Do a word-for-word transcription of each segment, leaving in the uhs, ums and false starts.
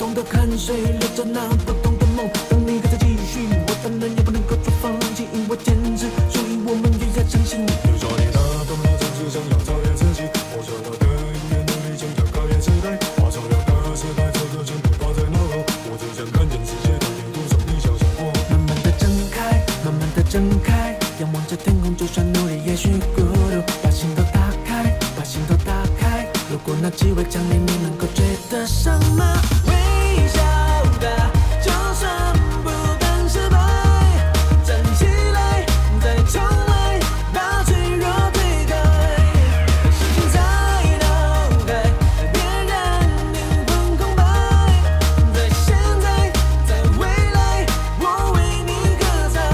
懂得看水，流着那不同的梦。当你还在继续，我当然也不能够说放弃，因为坚持，所以我们越要相信。 留下你那动人总是想要超越自己，我想要的音乐努力将要改变时代，把潮流的时代这个全部抛在脑后。我只想看见世界当地图上你想象过。 慢慢的睁开，慢慢的睁开，仰望着天空，就算努力也许孤独。把心都打开，把心都打开。如果那机会降临，你能够追得上吗？微笑的，就算不敢失败，站起来，再重来，把脆弱推开，心情再打开，别让灵魂空白。在现在，在未来，我为你喝彩。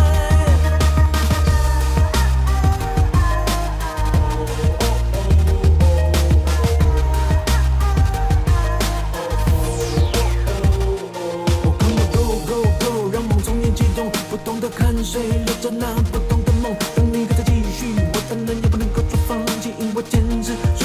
我空的 go go go， 让梦从眼启动，不同的看水，流着那不同的梦。当你还在继续，我当然也不能够说放弃，因为坚持。